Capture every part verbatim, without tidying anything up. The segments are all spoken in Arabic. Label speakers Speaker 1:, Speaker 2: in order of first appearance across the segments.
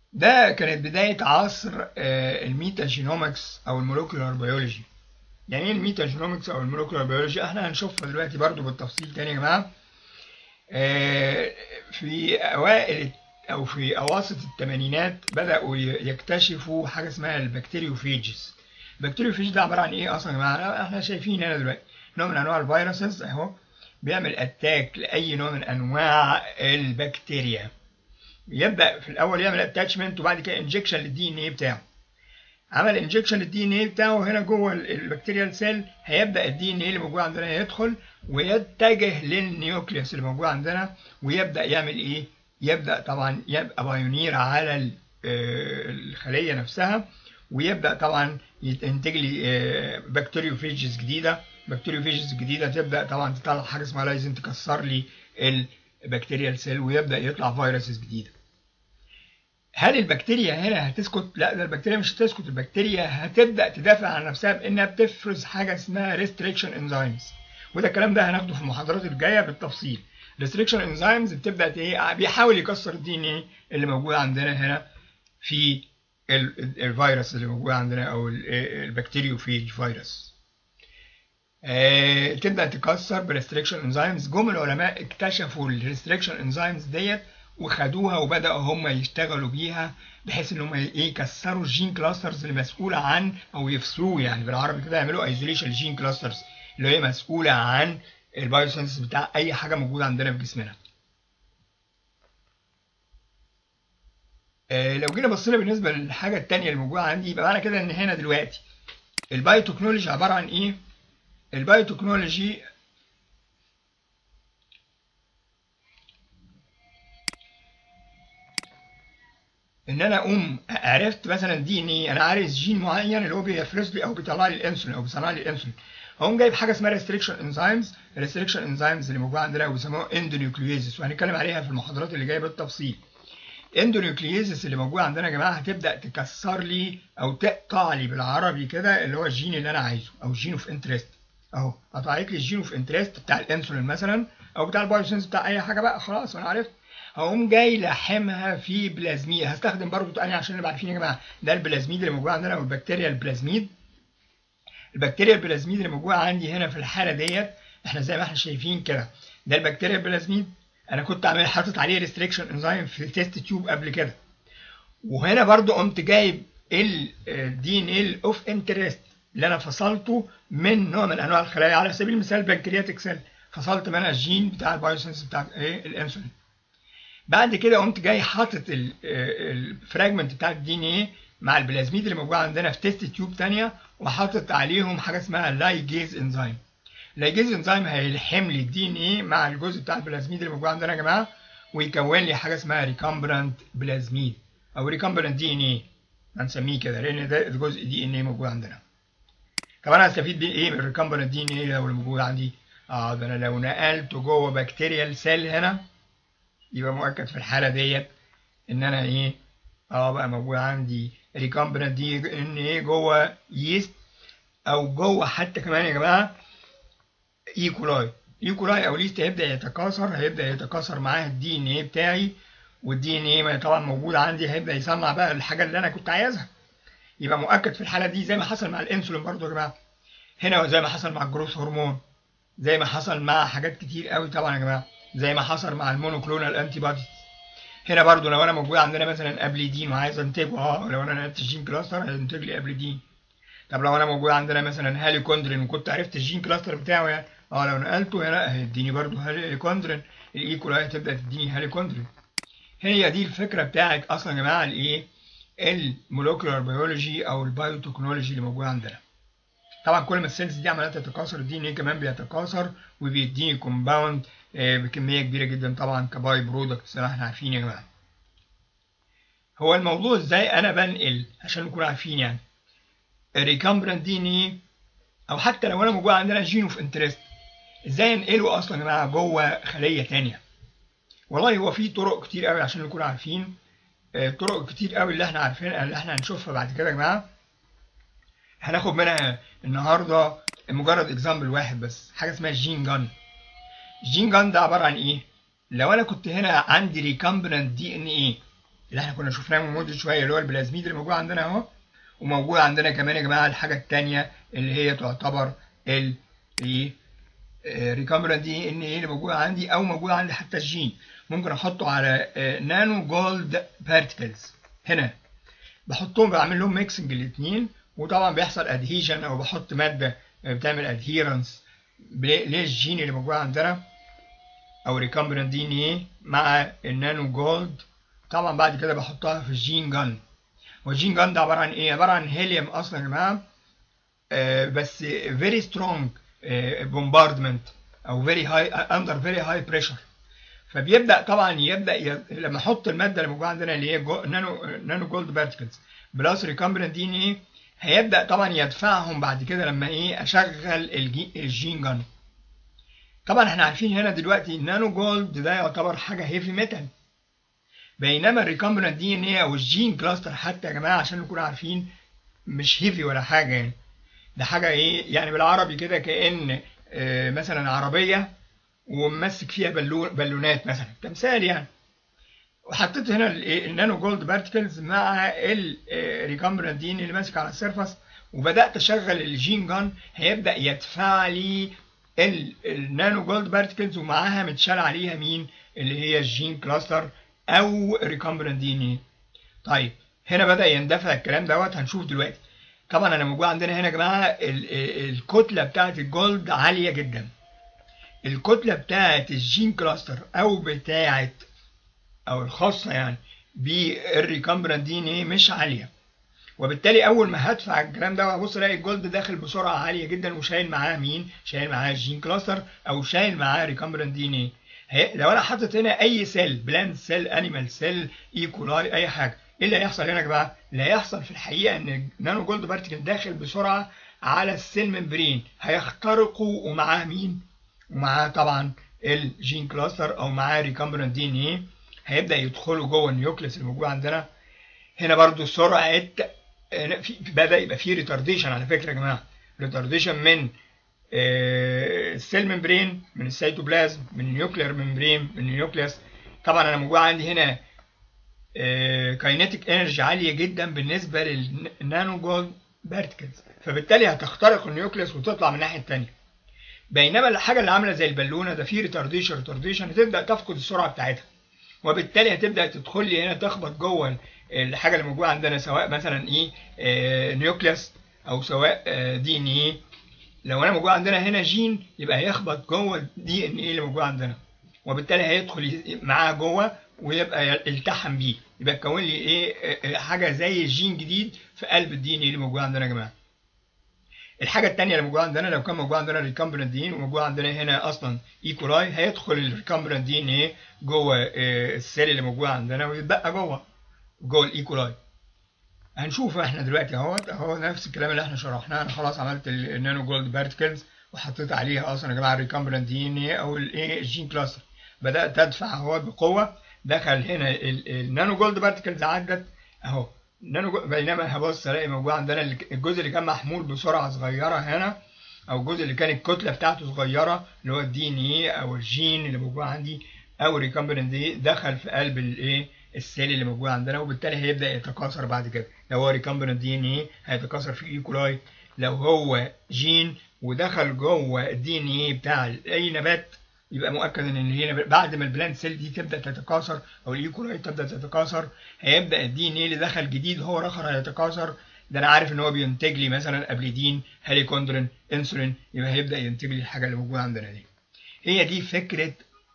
Speaker 1: ده كانت بداية عصر آه، الميتا جينومكس أو المولوكيولار بيولوجي. يعني إيه الميتا جينومكس أو المولوكيولار بيولوجي؟ إحنا هنشوفها دلوقتي برضو بالتفصيل تاني يا جماعة. آه، في أوائل أو في أواسط الثمانينات بدأوا ي- يكتشفوا حاجة اسمها البكتيريوفيجز. البكتيريوفيج ده عبارة عن إيه أصلا يا جماعة؟ إحنا شايفين هنا دلوقتي نوع من أنواع الفيروسز أهو، بيعمل أتاك لأي نوع من أنواع البكتيريا. يبدأ في الأول يعمل اتاتشمنت وبعد كده انجكشن للدي ان ايه بتاعه. عمل انجكشن للدي ان ايه بتاعه هنا جوه البكتيريال سيل، هيبدأ الدي ان ايه اللي موجود عندنا يدخل ويتجه للنيوكليوس اللي موجود عندنا، ويبدأ يعمل ايه؟ يبدأ طبعا يبقى بايونير على ال- آه، الخلية نفسها، ويبدأ طبعا ينتج لي آه، بكتيريوفيجز جديدة. بكتيريوفيجز جديدة تبدأ طبعا تطلع حاجة اسمها لايزن تكسر لي البكتيريال سيل، ويبدأ يطلع فيروسز جديدة. هل البكتيريا هنا هتسكت؟ لا، ده البكتيريا مش هتسكت، البكتيريا هتبدأ تدافع عن نفسها بإنها بتفرز حاجة اسمها restriction enzymes. وده الكلام ده هناخده في المحاضرات الجاية بالتفصيل. restriction enzymes بتبدأ ايه؟ بيحاول يكسر الدي ان ايه اللي موجود عندنا هنا في ال- ال- الفيروس اللي موجود عندنا او ال- البكتيريوفيج فيروس. آه، تبدأ تكسر بريستريكشن انزيمز. جم العلماء اكتشفوا الريستريكشن انزيمز ديت وخدوها وبدأوا هم يشتغلوا بيها، بحيث ان هم ايه يكسروا الجين كلاسترز اللي مسؤولة عن، او يفصلوه يعني بالعربي كده، يعملوا ايزوليشن الجين كلاسترز اللي هي مسؤولة عن البايوسنس بتاع اي حاجة موجودة عندنا في جسمنا. آه، لو جينا بصينا بالنسبة للحاجة التانية اللي موجودة عندي، يبقى معنى كده ان هنا دلوقتي البايوتكنولوجي عبارة عن ايه؟ البايوتكنولوجي ان انا اقوم عرفت مثلا دي ان ايه، انا عارف جين معين اللي هو بيفرز لي او بيطلع لي الانسولين او بيصنع لي الانسولين، هقوم جايب حاجه اسمها ريستريكشن انزيمز. الريستريكشن انزيمز اللي موجوده عندنا وبيسموها اندونيوكلييزس، وهنتكلم عليها في المحاضرات اللي جايه بالتفصيل. اندونيوكلييزس اللي موجوده عندنا يا جماعه هتبدا تكسر لي او تقطع لي بالعربي كده اللي هو الجين اللي انا عايزه او الجين اوف انترست. اهو قطعت لي الجين اوف انترست بتاع الانسولين مثلا، او بتاع البايوسنس بتاع اي حاجه بقى، خلاص انا عرفت. هقوم جاي لاحمها في بلازميد. هستخدم برضو تاني عشان نبقى عارفين يا جماعه، ده البلازميد اللي موجود عندنا او البكتيريا البلازميد. البكتيريا البلازميد اللي موجوده عندي هنا في الحاله ديت، احنا زي ما احنا شايفين كده، ده البكتيريا البلازميد. انا كنت عامل حاطط عليه ريستريكشن انزيم في تيست تيوب قبل كده، وهنا برضو قمت جايب الدي ان ال اوف انترست اللي انا فصلته من نوع من انواع الخلايا، على سبيل المثال بنكرياتيك سيل، فصلت منها الجين بتاع البايوسنس بتاع ايه الانسولين. بعد كده قمت جاي حاطط الفراجمنت بتاع الدي ان ايه مع البلازميد اللي موجود عندنا في تيست تيوب ثانيه، وحاطط عليهم حاجه اسمها لايجيز انزيم. اللايجيز انزيم هيلحم لي الدي ان ايه مع الجزء بتاع البلازميد اللي موجود عندنا يا جماعه، ويكون لي حاجه اسمها ريكامبرانت بلازميد او ريكامبرانت دي ان ايه، هنسميه كده لان ده جزء دي ان ايه موجود عندنا. طب انا هستفيد بيه ايه من الريكامبرانت دي ان ايه لو موجود عندي؟ اه ده انا لو نقلته جوه بكتيريال سيل هنا، يبقى مؤكد في الحاله ديت ان انا ايه، اه بقى موجود عندي ريكامبرانت دي ان ايه جوه ييست، او جوه حتى كمان يا جماعه ايكولاي. ايكولاي او ليست هيبدا يتكاثر، هيبدا يتكاثر معاه الدي ان ايه بتاعي، والدي ان ايه طبعا موجود عندي هيبدا يصنع بقى الحاجه اللي انا كنت عايزها. يبقى مؤكد في الحاله دي زي ما حصل مع الانسولين برضو يا جماعه هنا، وزي ما حصل مع الجروث هرمون، زي ما حصل مع حاجات كتير قوي طبعا يا جماعه، زي ما حصل مع المونوكلونال انتي بودي. هنا برضو لو انا موجود عندنا مثلا ابليدين وعايز انتجه، اه لو انا نقلت الجين كلاستر هينتج لي ابليدين. طب لو انا موجود عندنا مثلا هاليكوندرين وكنت عرفت الجين كلاستر بتاعه يعني، اه لو نقلته هنا هيديني برضو هاليكوندرين، الايكولاي هتبدا تديني هاليكوندرين. هي دي الفكره بتاعت اصلا يا جماعه الايه، المولوكيولار بيولوجي او البايوتكنولوجي اللي موجود عندنا. طبعا كل ما السيلز دي عماله تتكاثر الدي ان ايه كمان بيتكاثر وبيديني كومباوند بكميه كبيره جدا طبعا كباي برودكت زي ما احنا عارفين يا جماعه. هو الموضوع ازاي انا بنقل عشان نكون عارفين يعني الريكامبرانت دي ان ايه، او حتى لو انا موجود عندنا جين اوف انترست، ازاي انقله اصلا يا جماعه جوه خليه ثانيه؟ والله هو في طرق كتير قوي عشان نكون عارفين. آه، طرق كتير قوي اللي احنا عارفينها اللي احنا هنشوفها بعد كده يا جماعه، هناخد منها النهارده مجرد اكزامبل واحد بس، حاجه اسمها الجين جان. الجين جان ده عباره عن ايه؟ لو انا كنت هنا عندي ريكامبرانت دي ان ايه اللي احنا كنا شفناه من مده شويه اللي هو البلازميد اللي موجود عندنا اهو. وموجود عندنا كمان يا جماعه الحاجه الثانيه اللي هي تعتبر ال ريكامبرانت دي ان ايه اللي موجود عندي، او موجود عندي حتى الجين ممكن احطه على نانو جولد بارتكلز. هنا بحطهم بعمل لهم ميكسنج الاثنين، وطبعا بيحصل ادهيجن او بحط ماده بتعمل ادهيرنس للجين اللي موجود عندنا او ريكامبرانت دي ان ايه مع النانو جولد. طبعا بعد كده بحطها في الجين جان. والجين جان ده عباره عن ايه؟ عباره عن هيليوم اصلا يا جماعه، آه بس very strong bombardment او very high under very high pressure. فبيبدا طبعا يبدا ي... لما احط الماده اللي موجوده عندنا اللي هي جو... نانو نانو جولد بارتكلز بلس ريكامبرانت دي ان ايه، هيبدا طبعا يدفعهم بعد كده لما ايه اشغل الجي... الجين جان. طبعا احنا عارفين هنا دلوقتي النانو جولد ده يعتبر حاجه هيفي ميتال، بينما الريكامبرانت دي ان ايه او الجين كلاستر حتى يا جماعه عشان نكون عارفين مش هيفي ولا حاجه، يعني ده حاجه ايه يعني بالعربي كده كأن آه مثلا عربيه وممسك فيها بالون بالونات مثلا كمثال يعني. وحطيت هنا النانو جولد بارتكلز مع الريكامبرانت دي اللي ماسك على السيرفس، وبدات اشغل الجين جان، هيبدا يدفع لي النانو جولد بارتكلز ومعاها متشال عليها مين اللي هي الجين كلاستر او ريكامبرانت دي. طيب هنا بدا يندفع الكلام دوت هنشوف دلوقتي. طبعا انا موجود عندنا هنا يا جماعه الكتله بتاعت الجولد عاليه جدا، الكتله بتاعت الجين كلاستر او بتاعت او الخاصه يعني بالريكامبرانت دي ان ايه مش عاليه. وبالتالي اول ما هدفع الكلام ده هبص الاقي الجولد داخل بسرعه عاليه جدا وشايل معاه مين؟ شايل معاه الجين كلاستر او شايل معاه ريكامبرانت دي ان ايه. لو انا حاطط هنا اي سيل بلانت سيل انيمال سيل ايكولاي اي حاجه، ايه اللي هيحصل هنا يا جماعه؟ اللي هيحصل في الحقيقه ان النانو جولد بارتكل داخل بسرعه على السيل ممبرين، هيخترقوا ومعاه مين؟ ومعاه طبعا الجين كلاستر او معاه ريكامبرانت دي ان ايه، هيبدا يدخلوا جوه النيوكليس اللي موجود عندنا. هنا برضو سرعه بدا يبقى فيه ريتارديشن على فكره يا جماعه، ريتارديشن من السيل ممبرين، من السيتوبلازم، من النيوكلير ممبرين، من النيوكليس. طبعا انا موجود عندي هنا كاينيتيك انرجي عاليه جدا بالنسبه للنانو جولد بارتكلز، فبالتالي هتخترق النيوكليس وتطلع من الناحيه الثانيه. بينما الحاجه اللي عامله زي البالونه ده فيه ريتارديشن ريتارديشن هتبدا تفقد السرعه بتاعتها، وبالتالي هتبدا تدخل لي هنا تخبط جوه الحاجه اللي موجوده عندنا سواء مثلا ايه آه نيوكليس او سواء آه دي ان ايه. لو انا موجود عندنا هنا جين يبقى هيخبط جوه الدي ان ايه اللي موجود عندنا، وبالتالي هيدخل معاه جوه ويبقى يلتحم بيه، يبقى يكون لي ايه حاجه زي جين جديد في قلب الدي ان ايه اللي موجود عندنا يا جماعه. الحاجه الثانيه اللي موجوده عندنا لو كان موجود عندنا ريكامبرانت دي ان وموجود عندنا هنا اصلا ايكولاي، هيدخل الريكامبرانت دي ان ايه جوه السيل اللي موجود عندنا ويتبقى جوه جوه الايكولاي. هنشوف احنا دلوقتي اهوت اهو نفس الكلام اللي احنا شرحناه. انا خلاص عملت النانو جولد بارتكلز وحطيت عليها اصلا يا جماعه الريكامبرانت دي ان ايه او الايه الجين كلاستر، بدات ادفع اهوت بقوه، دخل هنا النانو جولد بارتكلز عدت اهو نانو، بينما هبص الاقي موجود عندنا الجزء اللي كان محمول بسرعه صغيره هنا او الجزء اللي كان الكتله بتاعته صغيره اللي هو الدي ان ايه او الجين اللي موجود عندي او الريكامبرانت دي دخل في قلب الايه السيل اللي موجود عندنا، وبالتالي هيبدا يتكاثر بعد كده. لو هو ريكامبرانت دي ان ايه هيتكاثر في الايكولاي، لو هو جين ودخل جوه الدي ان ايه بتاع اي نبات يبقى مؤكد ان هي بعد ما البلانت سيل دي تبدا تتكاثر او الايكولاي تبدا تتكاثر، هيبدا الدي ان ايه اللي دخل جديد هو الاخر هيتكاثر. ده انا عارف ان هو بينتج لي مثلا ابليدين هاليكوندرين انسولين، يبقى هيبدا ينتج لي الحاجه اللي موجوده عندنا دي. هي دي فكره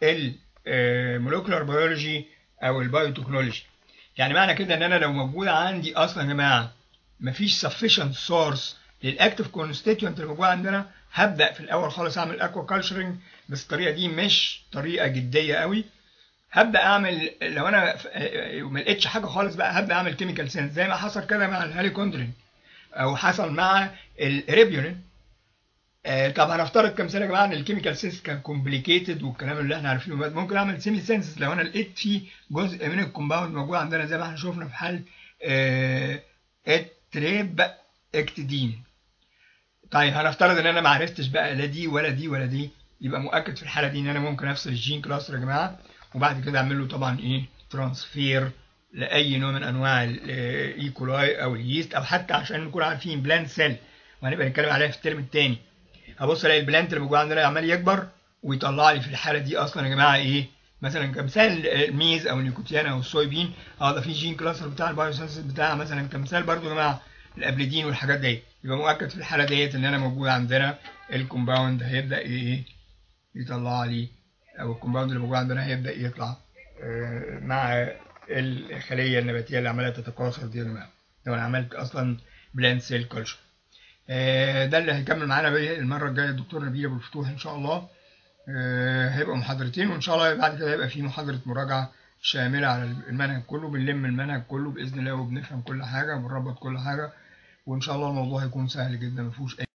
Speaker 1: المولكيولار بيولوجي او البايوتكنولوجي. يعني معنى كده ان انا لو موجود عندي اصلا يا جماعه مفيش sufficient source للاكتيف كونستيتيوينت اللي موجود عندنا، هبدا في الاول خالص اعمل اكوا كالتشرنج، بس الطريقه دي مش طريقه جديه قوي. هبدا اعمل لو انا ما لقيتش حاجه خالص بقى هبدا اعمل كيميكال سينث زي ما حصل كده مع الهاليكوندرين او حصل مع الريبيولين. آه طب هنفترض كمثال يا جماعه ان الكيميكال سينث كان كومبليكيتد والكلام اللي احنا عارفينه، ممكن اعمل سيمي سينث لو انا لقيت فيه جزء من الكومباوند موجود عندنا زي ما احنا شفنا في حال آه التريب اكتدين. طيب هنفترض ان انا ما عرفتش بقى لا دي ولا دي ولا دي، يبقى مؤكد في الحاله دي ان انا ممكن افصل الجين كلاستر يا جماعه وبعد كده اعمل له طبعا ايه ترانسفير لاي نوع من انواع الايكولاي او اليست، او حتى عشان نكون عارفين بلانت سيل وهنبقى نتكلم عليها في الترم الثاني. هبص الاقي البلانت اللي موجود عندنا عمال يكبر ويطلع لي في الحاله دي اصلا يا جماعه ايه، مثلا كمثال الميز او النيكوتيانا او الصويا بين، اه ده في جين كلاستر بتاع البايوسنسز بتاع مثلا كمثال برضو يا جماعه الابليدين والحاجات ديت، يبقى مؤكد في الحاله ديت ان انا موجود عندنا الكومباوند هيبدا ايه يطلع لي، او الكومباوند اللي موجود عندنا هيبدا يطلع آه مع الخليه النباتيه اللي عماله تتكاثر دي يا جماعه لو انا عملت اصلا بلانت سيل كلشر. آه ده اللي هيكمل معانا بيه المره الجايه الدكتور نبيل ابو الفتوح ان شاء الله. آه هيبقى محاضرتين، وان شاء الله بعد كده هيبقى في محاضره مراجعه شامله على المنهج كله، بنلم المنهج كله باذن الله وبنفهم كل حاجه وبنربط كل حاجه، وان شاء الله الموضوع هيكون سهل جدا ما فيهوش اي